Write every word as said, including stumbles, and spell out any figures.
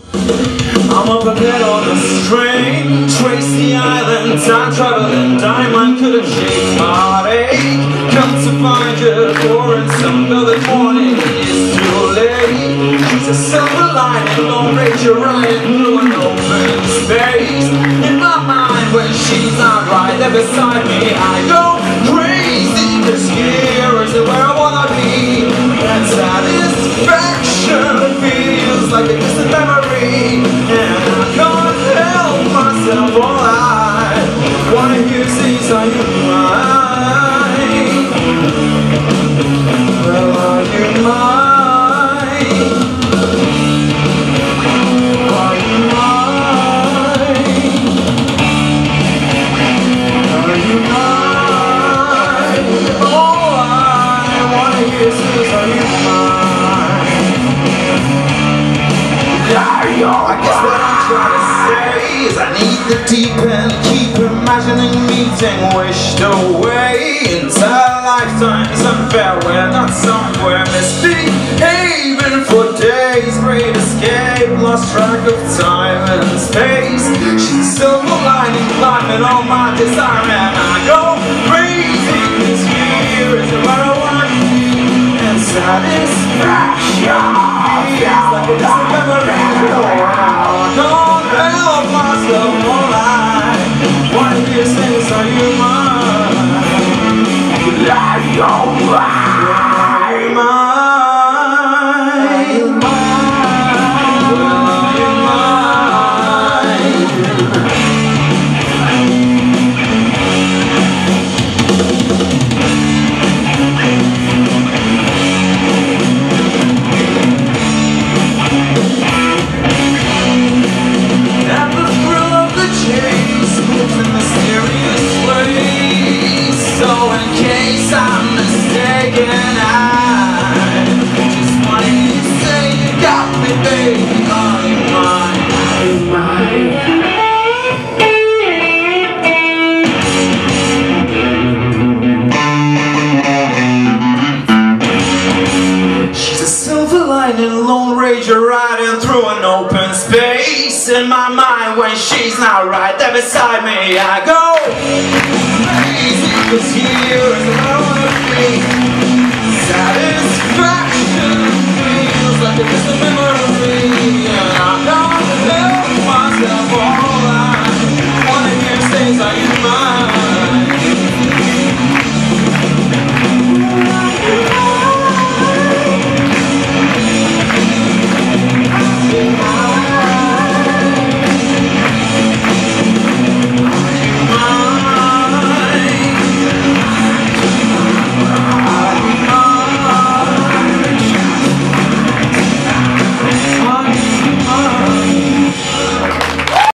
I'm up a bed on a string, trace the island, time traveling diamond could have shaped heartache. Come to find you, pouring some velvet morning, it's too late. She's a silver lining, Lone Ranger riding through an open space. In my mind, when she's not right there beside me, I go crazy, cause here is where I wanna be. That satisfaction feels like a distant memory, and I can't help myself. All I wanna hear is, are you mine? Well, are you mine? Are you mine? Are you mine? All I wanna hear is, are you mine? I guess what I'm trying to say is I need the deep end, keep imagining meeting wished away. Entire lifetimes unfair, we're not somewhere misbehaving for days. Great escape, lost track of time and space. She's a silver lining, climbing on my desire, and I go crazy. This here is where I want to be, and satisfaction feels like a distant memory. I can't help myself, all I wanna hear is, are you mine? Are you mine? Are you mine? Lone Ranger riding through an open space. In my mind, when she's not right there beside me, I go crazy, cause here is where I wanna be. Satisfaction feels like a distant memory.